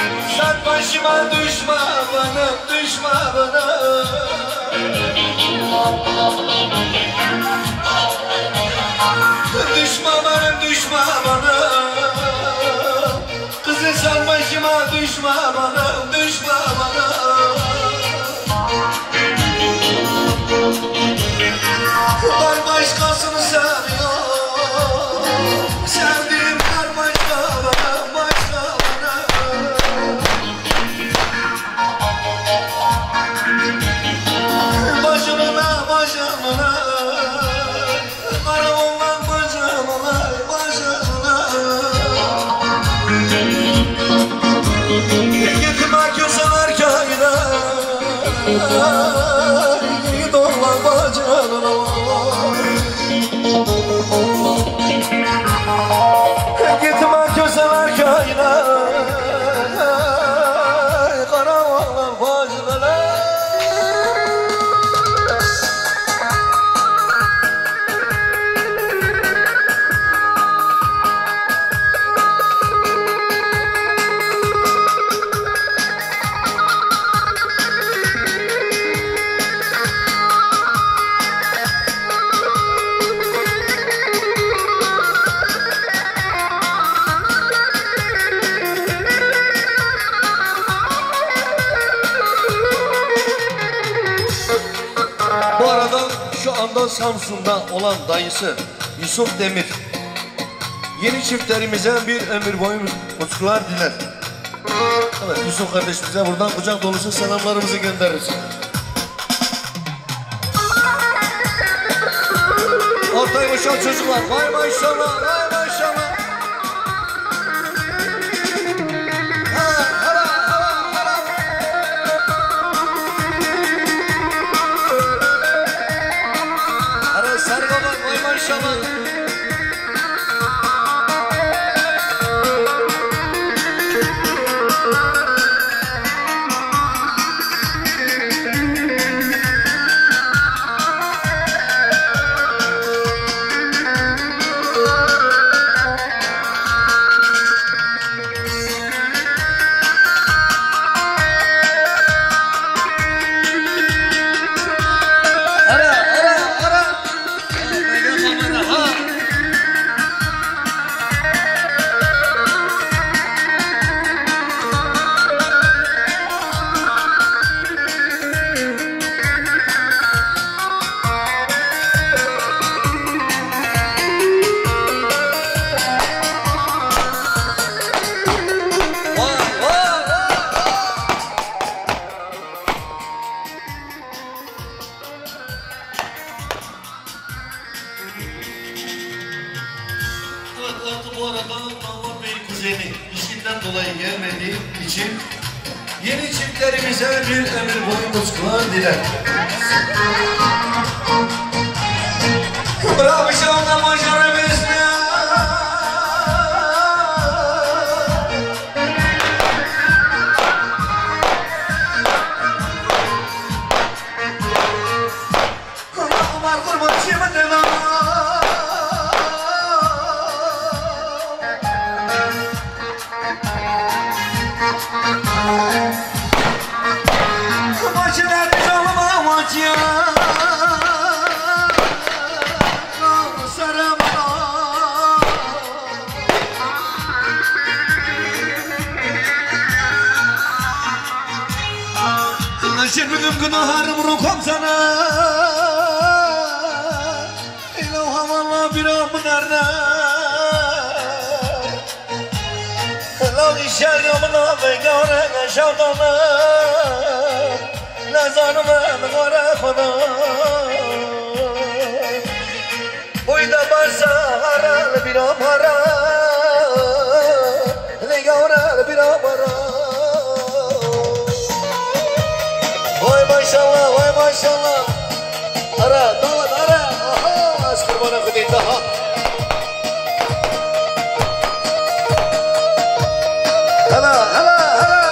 Sen başıma düşme benim, düşme benim. Düşme benim, düşme benim. Kızım sen başıma düşme benim, düşme benim. Ben başkasını seviyorum. Sevdiğim her başka benim, başka benim. Başımına, başımına. Karavundan başımına, başımına. Gitme köseler köyde. Git olan bacağına. Gitme köseler köyde. Karavundan bacağına. Bu arada şu anda Samsun'da olan dayısı Yusuf Demir yeni çiftlerimize bir ömür boyu mutluluklar diler. Evet, Yusuf kardeşimize buradan kucak dolusu selamlarımızı göndeririz. Ortaya koşan çocuklar, vay maşallah, vay maşallah. Sarı baba, vay maşallah. Bu arada Davut Bey kuzeni işinden dolayı gelmediği için yeni çiftlerimize bir ömür boyu mutluluklar diler. Bravo şahına başarımız ne? Allah'ım kurban şimdi de lan. Başına çalma maçya. Şirbikim günahlarım rukum sana. İlaham Allah bir amınarına. Lav işer yamına ve gârene şavdana. Nazanıma mıgara kona. Boyda barsa haral bir amara. Ne gârel bir amara. Vay maşallah, vay maşallah. Ara, davat ara. Aha, aşkır bana kudin daha. Hala, hala, hala.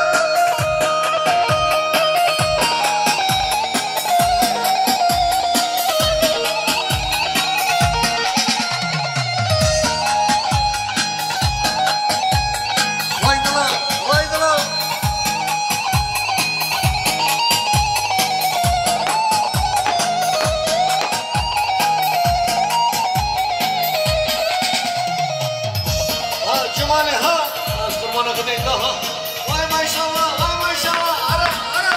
Vay dala, vay dala. maşallah maşallah ara ara.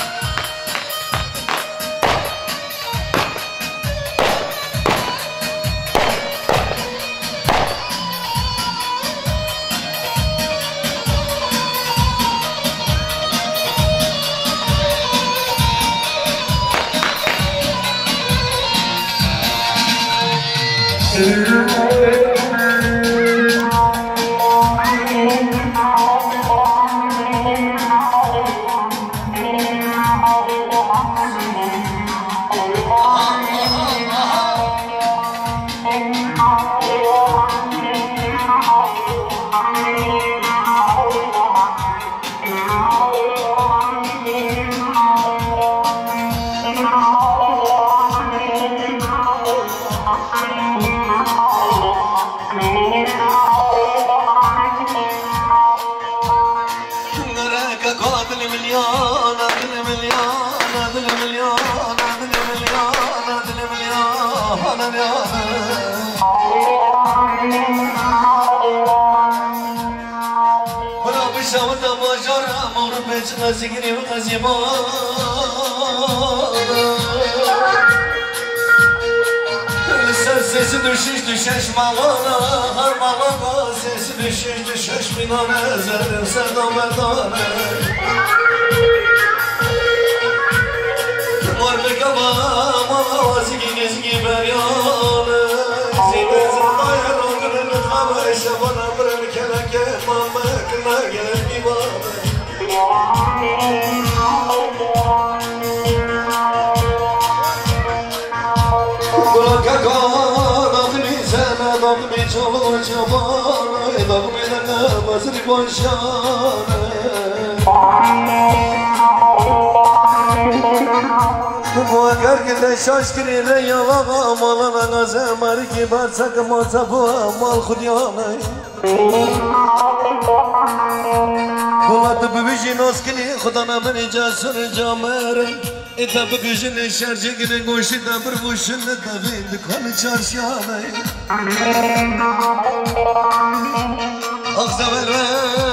Sesi düşüş düşeş malana, har malana. Sesi düşüş düşeş minare, zerrin serdam erdane. Var be kaba, mala zigi zigi beryane. Zine zindaya rogren kaba, şabana bren keleke, mama kına gel divane. Dağmi çalı çabana, dağmi dene bazri başane. Bu akarken şaşkırı re yalağa malana gazemar ki barsak matabı mal khudyane. Kulat bibijin oskini khudana meni jasur jamere. İta bibijin şarjigine goşi da bir vuşun da vind kol çarşane. Aksavel